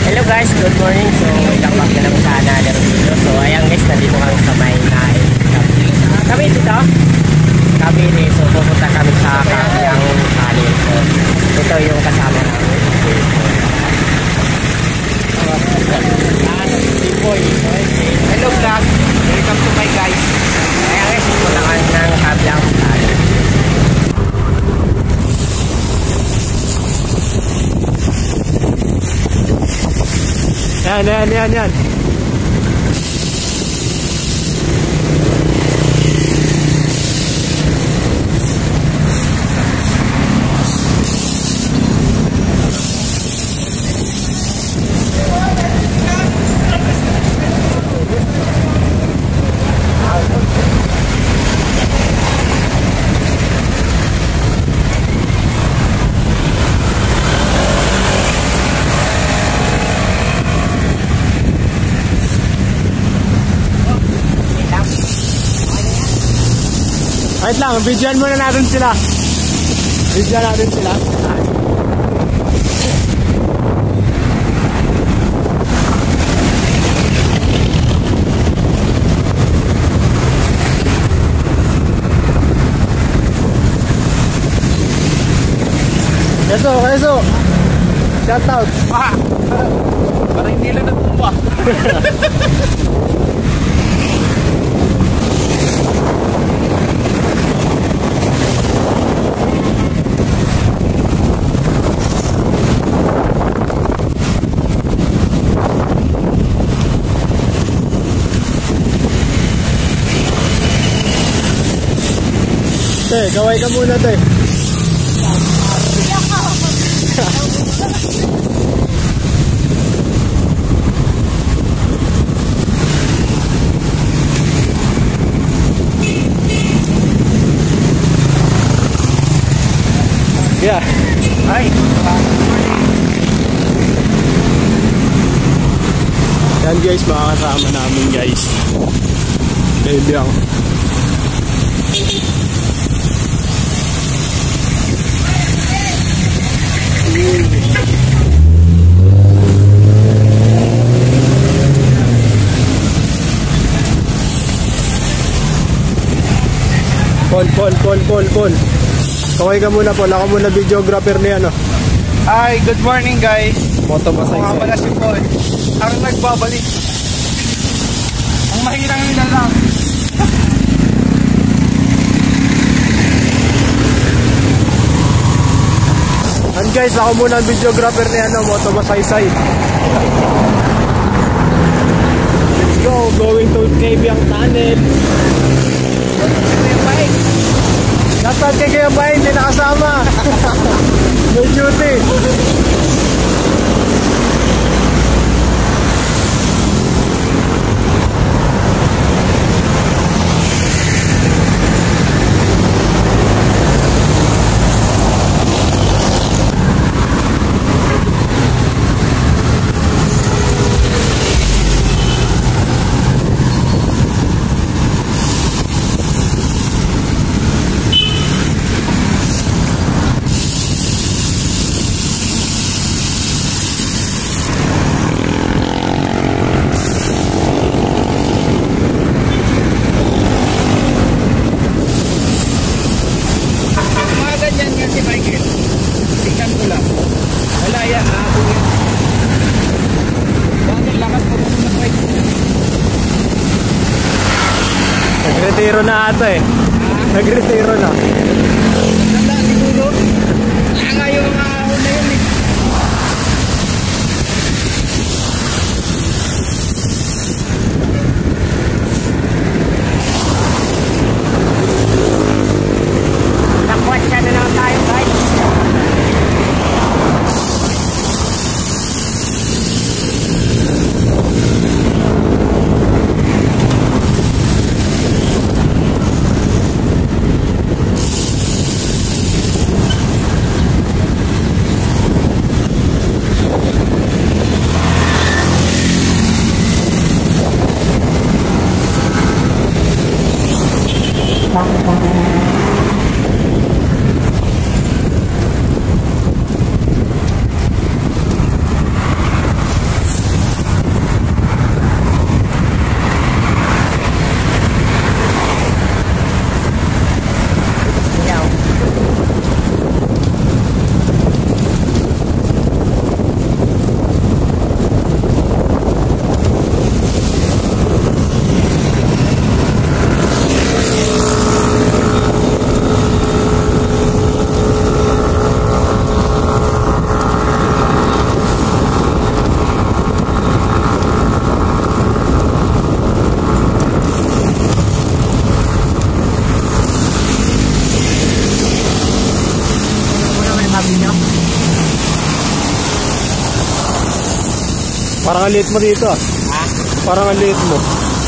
Hello guys, good morning. So, welcome back na naman sa another video. So, ayan guys, nandito kami sa may nain. Kami dito. Kami dito. So, pupunta kami sa Kabyang Kanin. So, ito yung kasama namin. Hello vlog. Welcome to my guys. Ayan guys, pupunta kami ng Kabyang Kanin. Yan. Wait lang, videoan muna natin sila. Videoan natin sila. Keso. Shout out. Parang hindi lang nagpumpa. Te, kaway ka muna, te. Yeah. Hi. Yan guys, makakasama namin guys. Kabyang. Paul. Kaway ka muna, Paul. Ako muna videographer niya, no? Hi, good morning guys. Moto ba sa Mga pala si Paul. Ang nagbabalik. Ang mahirang nila lang. And guys, ako muna ang videographer niya, no? Moto ba saysay. Let's go. Going to Kabyang Tunnel. Dapat kay Kuya Bay, hindi nakasama. May duty. Nagretiro na ata eh. Nagretiro na. Ganda siguro. Nga yung mga ahon na yun eh. Nakwat ka na naman tayo guys. Parang ang liit mo dito. Ha? Parang ang liit mo.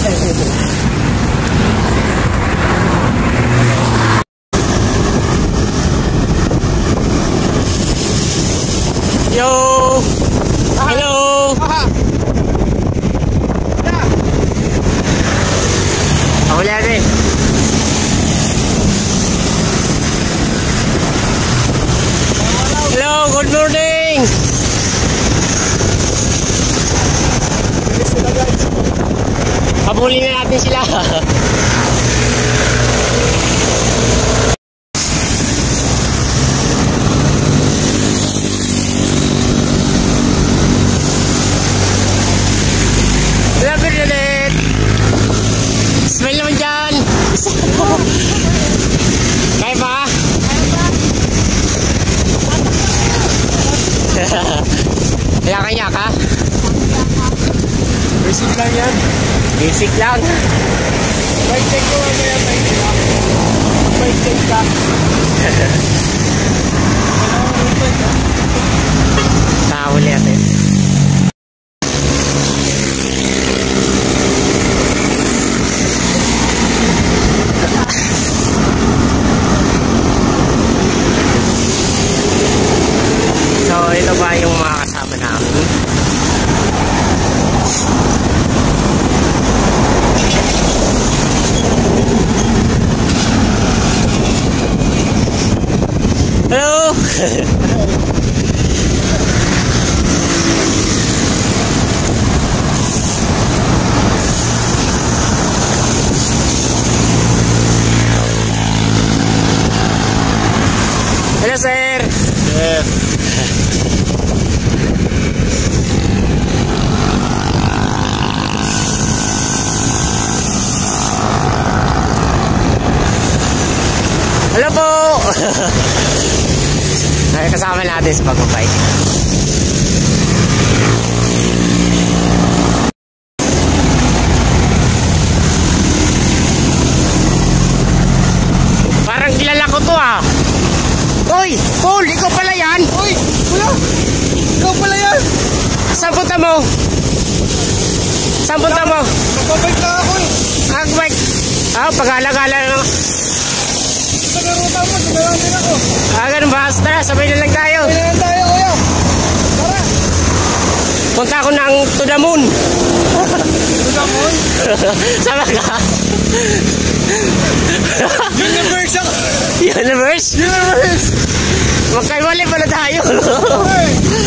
Yo! Hello! Ako lang eh. Hello, good morning! Habulin na natin sila. Hello, Bernadette! Smile naman dyan! Kaya ba? Kaya ka? Basic lang yan. Basic lang. Mic check ko mamaya, mic check. Mic check ka. Nakahuli natin. So, ito ba yung mga kasama namin? Hello! Hello, sir! Hello po! Ay, kasama natin sa pagbabike. Parang kilala ko to ah. Uy! Paul! Ikaw pala yan! Uy! Kuya! Ikaw pala yan! Saan punta mo? Saan punta mo? Magbabike na ako eh! Magbike! Ah, pag-alagala na. Sa garuta mo, sinalang din ako. Ah, ganun ba? Tara, sabay na lang tayo. Kailangan tayo, kuya! Tara! Punta ako ng to the moon. Kuya mo? Sama ka? Universe ako! Universe? Universe! Magkaiwalay pala tayo. Okay!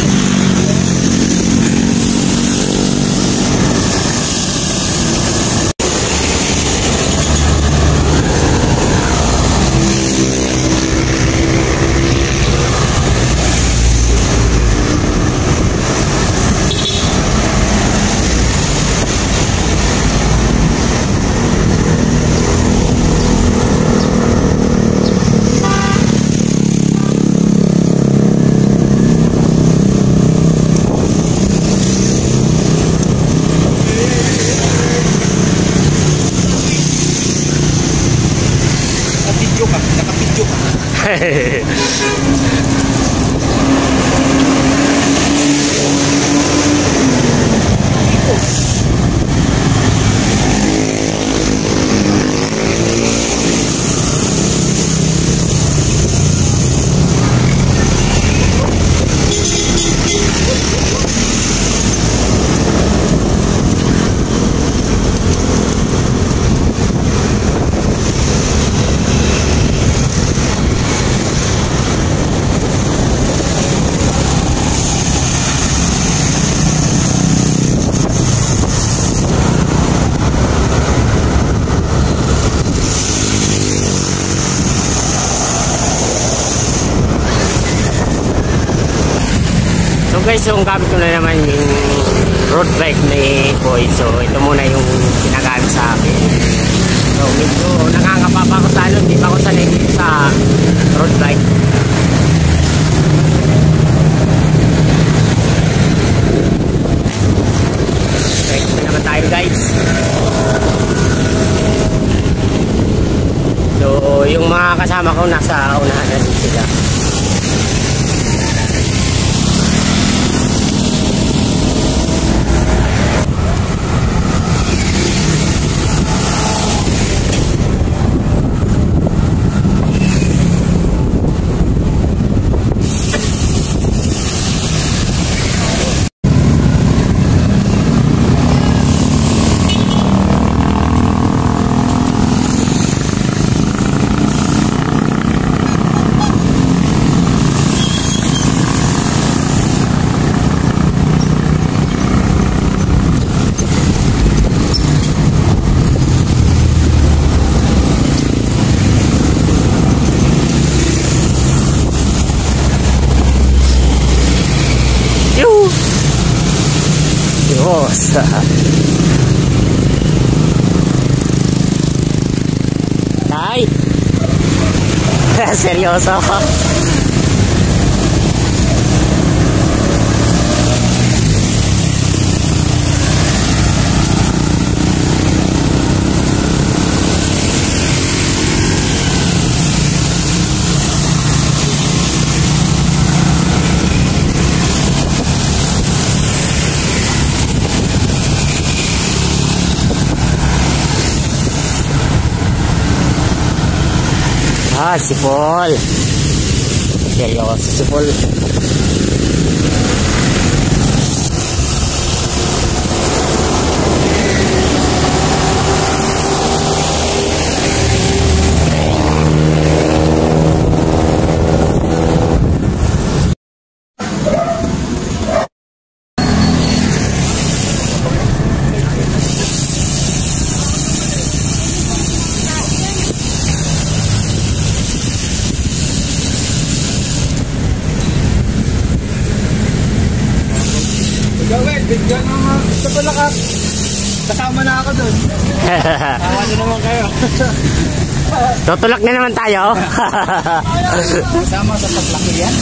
Nakapidyo ka. guys, yung gamit ko na naman yung road bike ni Boy. So ito muna yung ginagamit sa akin. So medyo nakangapa pa ako sa ano, hindi pa ako sanay sa road bike. Bike na naman tayo guys. So yung mga kasama ko nasa unahan na din sila. boss. Tay. Seryoso. Ah, si Paul. Seryoso si Paul. Gawin, bigyan naman sa Bulacan. Kasama na ako dun. Tawa na naman kayo. Tutulak na naman tayo. Kasama sa paglaki yan.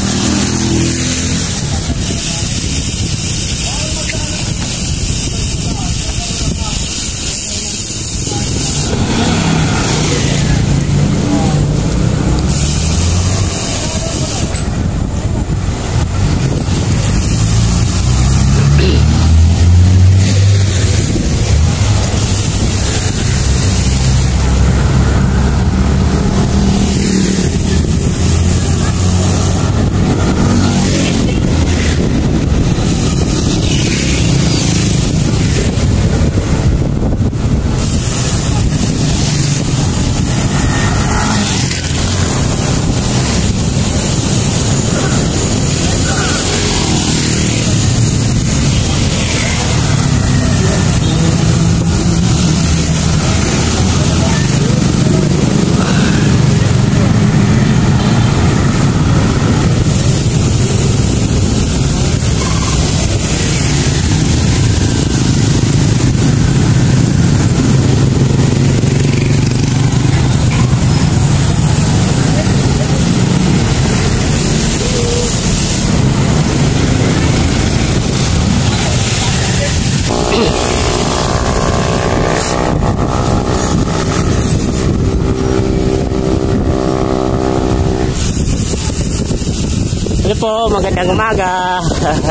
Hello po, magandang umaga.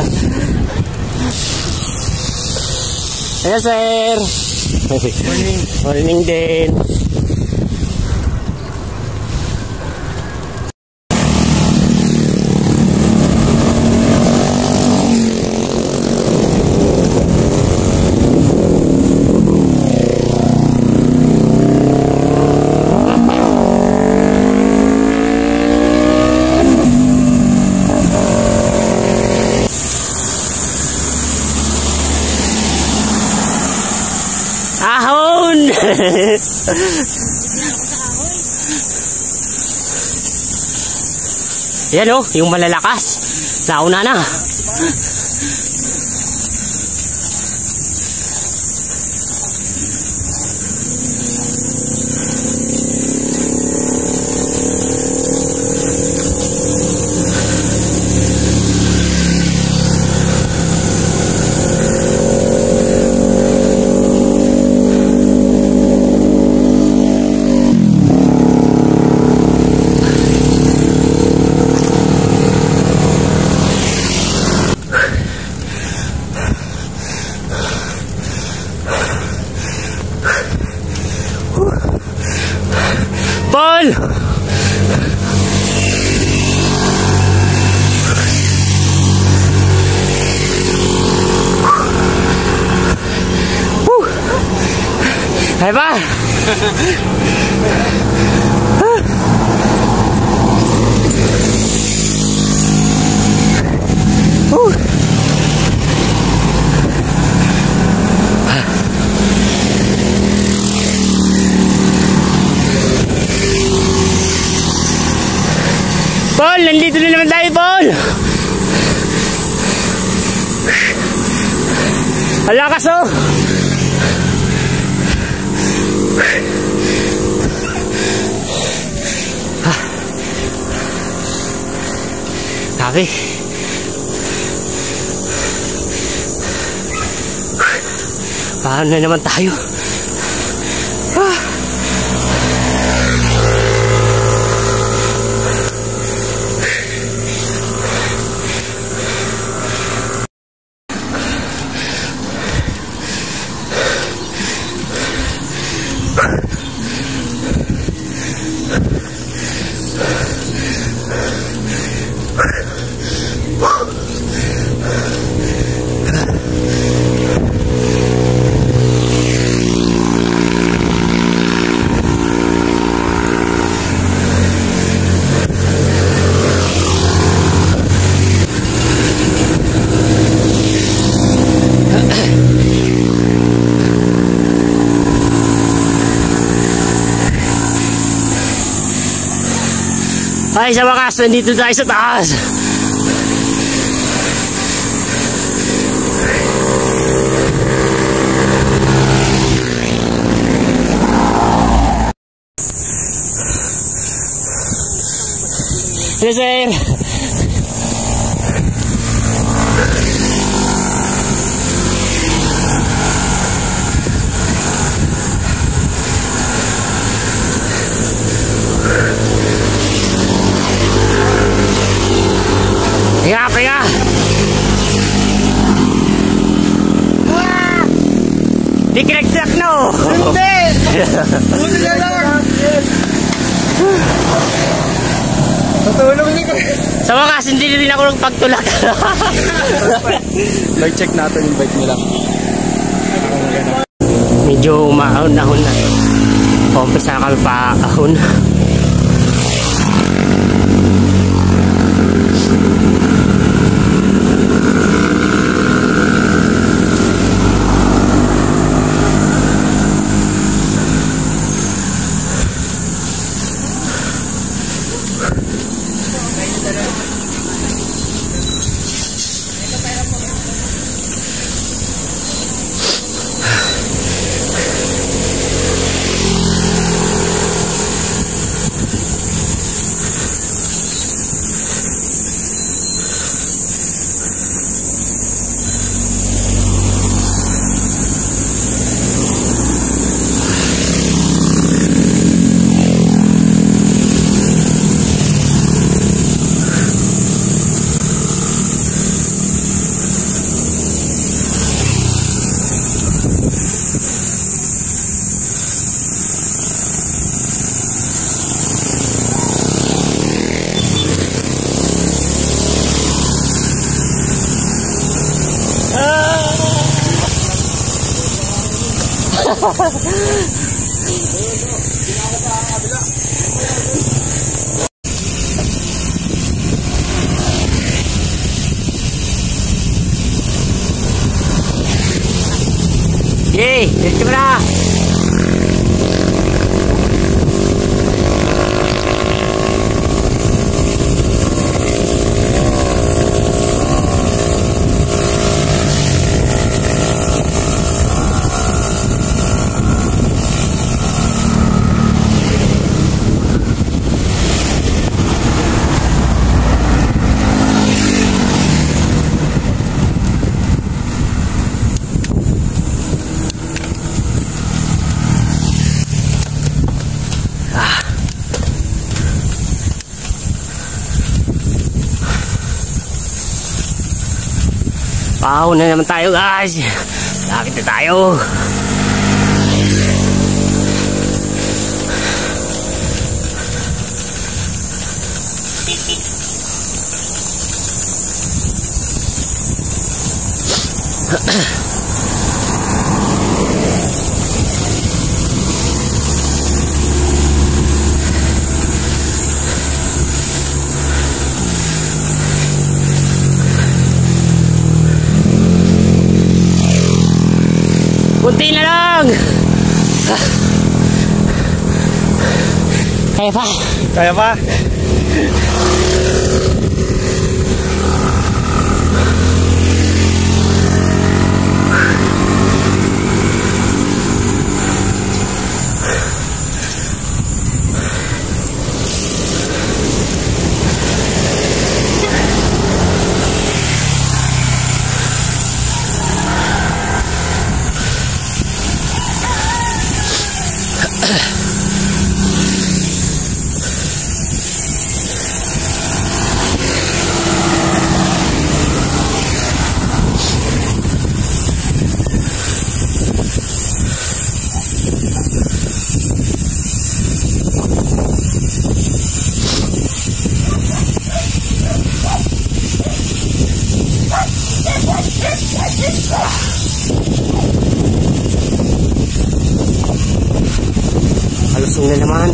Hello sir. Morning. Morning din. Ahon! Yan o, yung malalakas. Nauna na. Paul! Hai ba? Paul, nandito na naman tayo, Paul. Ang lakas oh! Grabe. Paano na naman tayo? Ay, sa wakas, nandito tayo sa taas. Yes, sir. Kaya. Di kinagtrak no. Hindi. Buti na lang. Natulog din ko. Sa wakas, hindi rin ako nagpagtulak. Bike check natin yung bike nila. Medyo umahon-ahon na. Umpisa na kami pa-ahon. Yay! Diretso mo na! Pahon na naman tayo guys. Lakit na tayo. Kunti na lang. Kaya pa. Kaya pa. Halusong na naman.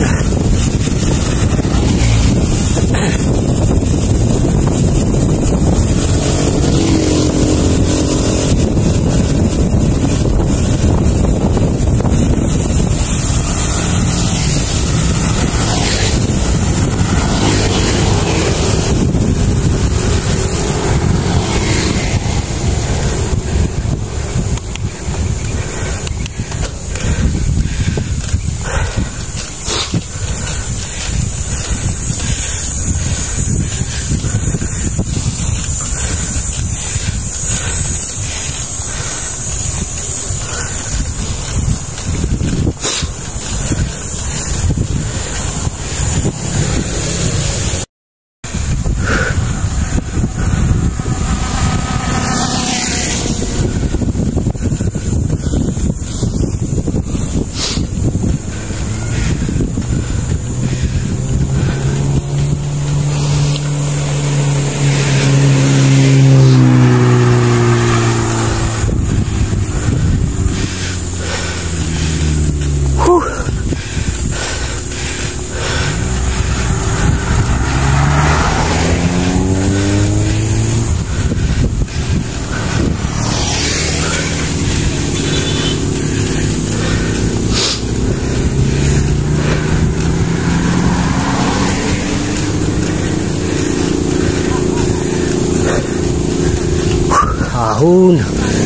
Ahon.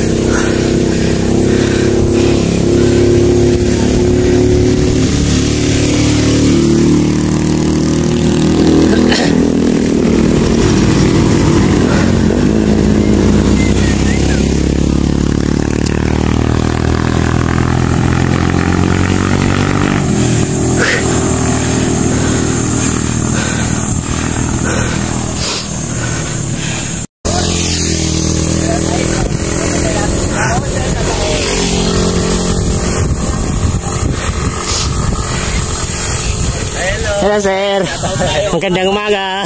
Hello sir, magandang umaga.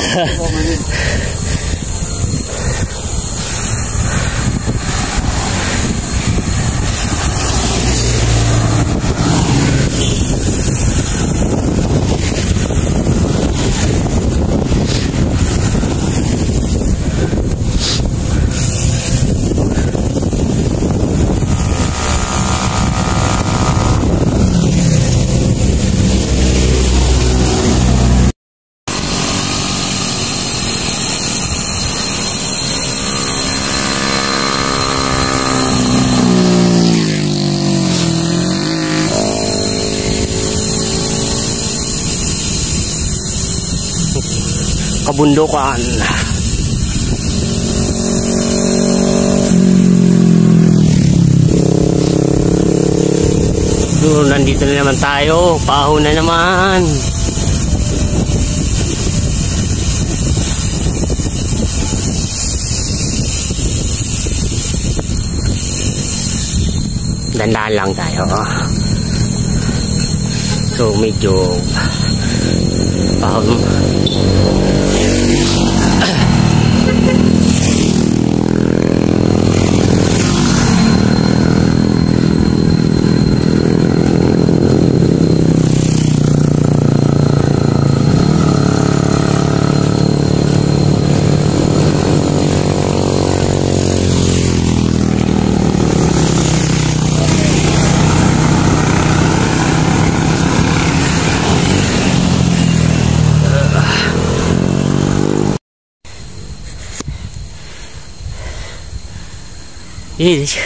Kabundukan. Doon, nandito na naman tayo. Paho na naman. Dandaan lang tayo. So medyo paho. Yes.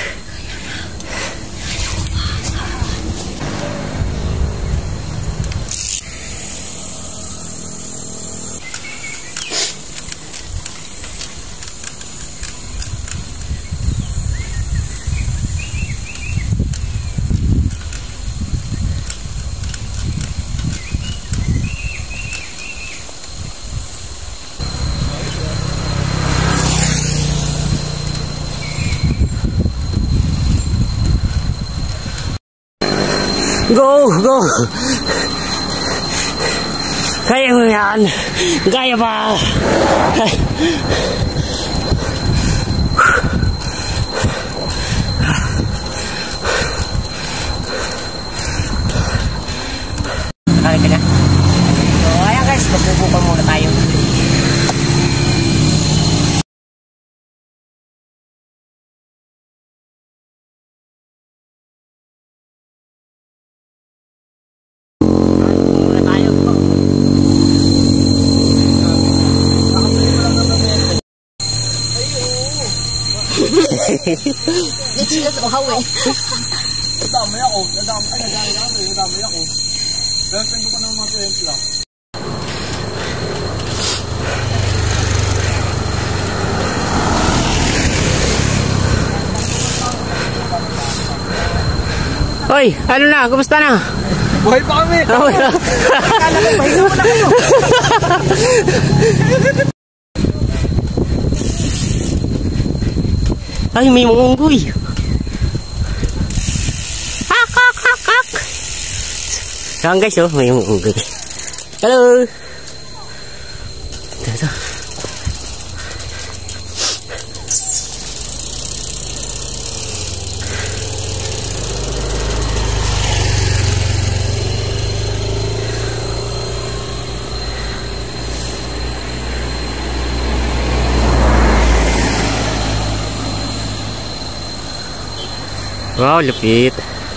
Go, go. Kaya mo yan. Kaya pa. It's just uhaw eh. Nadamay ako. Nadamay ako. Gantan ko pa ng mga 20 lang. Hoy, ano na? Kumusta na? Buhay pa kami! Akala ko, pahinga mo na kayo! Ay, may mga unggoy. Hak, hak, hak, hak. Saan guys, oh, may mga unggoy. Hello. Ito. Wow, lupit.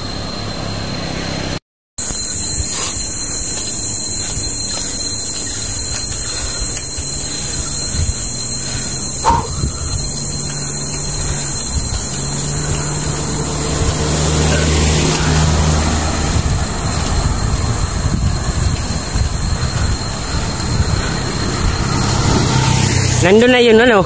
Nandun na yun, ano?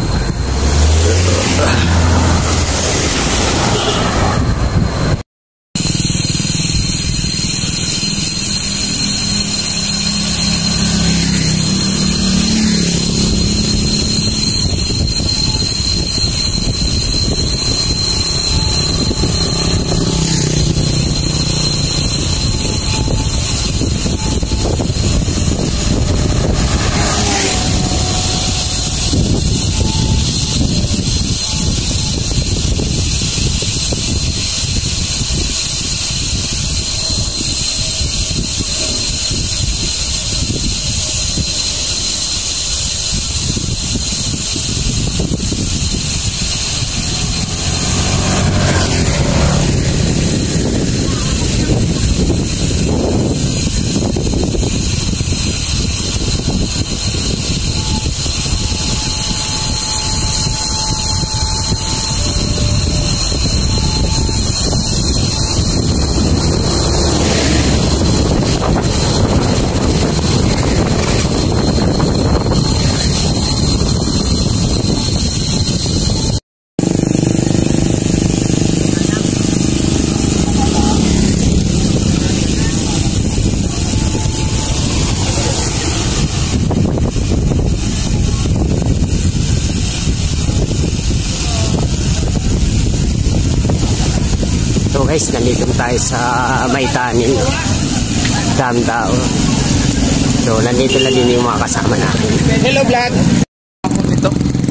So guys, nandito tayo sa Maytanin, Damdao. So nandito na din yung mga kasama natin. Hello vlog! Dito.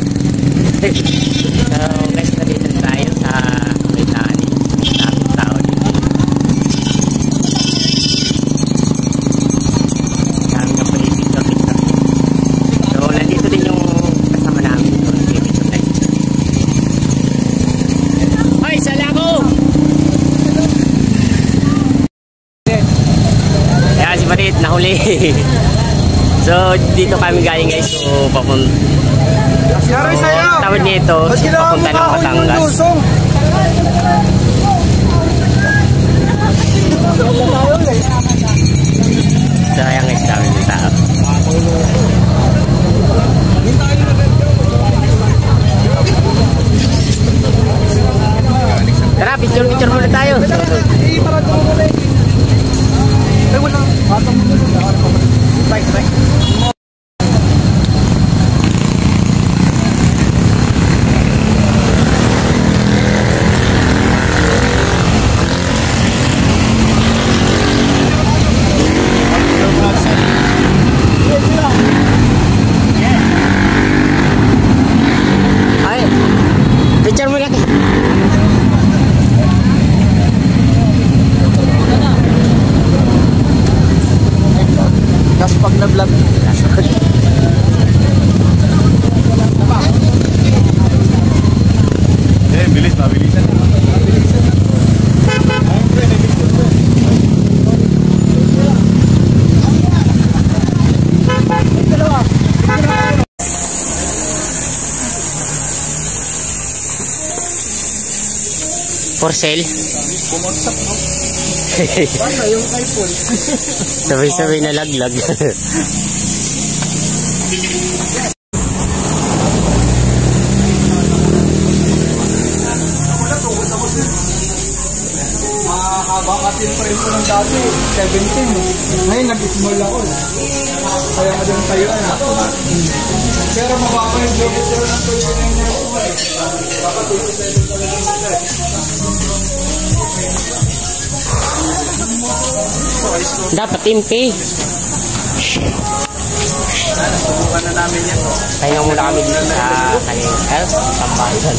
So guys, nandito tayo sa Maytanin, Damdao dito. Dami na po yung picture. So nandito din yung kasama namin. Hoy, sala ko! Si Marit nahuli. So dito kami galing guys. So papunta. Tawid nito papunta ng Batangas. So ayan guys, dami ng tao. Tara, picture muna tayo. Ay, picture mo na. Tapos pag na-vlog. Bilis pa, bilisan. For sale. Bumagsak, no? Paano yung iPhone? Sabay-sabay na laglag. Mahaba kasi yung frame ko ng dati, 17. Ngayon, nag-small ako. Kaya ka din tayo, Pero mababa yung diameter ng tuyo na yung nero ko, Baka 27 talaga natin. Dapat timpi. Subukan na namin yan. Kaya muna kami dito sa Tambayan.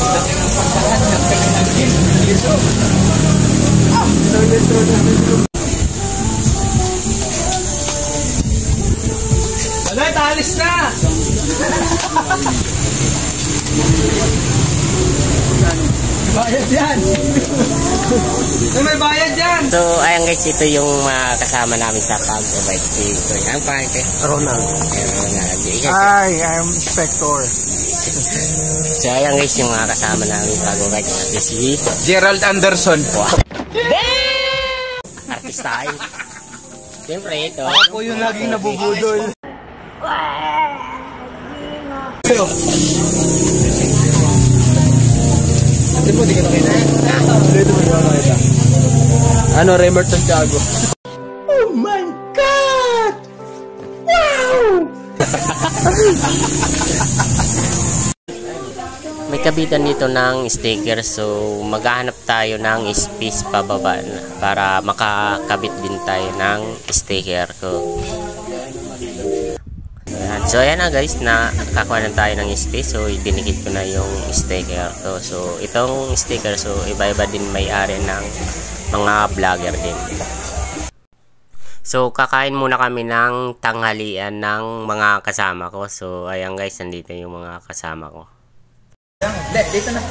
Alay, talis na! Bayad yan! May bayad yan! So, ayan guys, ito yung kasama namin sa pag-bike. Ang pangalan Ronald. Ronald. Hi, I'm Spector. So, ayan guys, yung kasama namin sa pag-bike. Si Gerald Anderson. Wow. Artista tayo. Siyempre, ito. Ako yung laging nabubudol. Ate po, di ka nakita. Dito mo yung nakita. Ano, Raymond Santiago. Oh my God! Wow! May kabitan dito ng sticker, so maghahanap tayo ng space pababa para makakabit din tayo ng sticker ko. So ayan na guys, nakakuha na tayo ng space, so idinikit ko na yung sticker ko. So itong sticker, so iba-iba din may-ari ng mga vlogger din. So kakain muna kami ng tanghalian ng mga kasama ko. So ayan guys, nandito yung mga kasama ko. Dito na.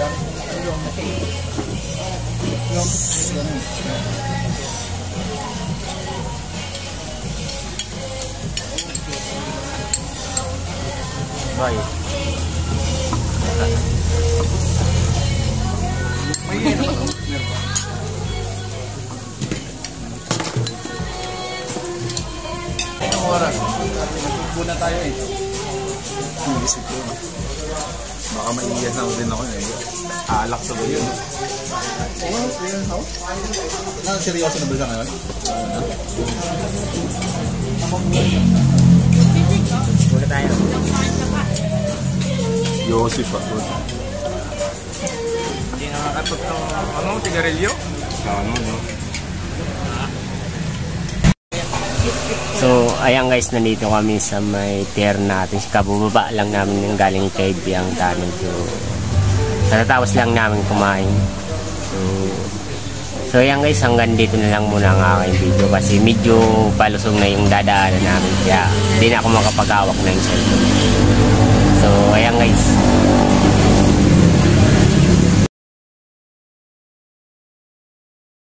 Bye. Anong oras? Nagtugbo na tayo eh. Isip ko. Baka maiiyan na din ako eh. Alak sa yun. Seryoso na ba siya ngayon? Muna tayo. Yosef ako. Hindi nakakatot ng tigarilyo? No. So ayan guys, nandito kami sa may tier natin. Kabubaba lang namin yung galing kay Biyang Tanin. So natatapos lang namin kumain. So ayan guys, hanggang dito na lang muna ang aking video kasi medyo palusong na yung dadaanan namin, kaya hindi na ako makapag-awak ng cellphone. So ayan guys.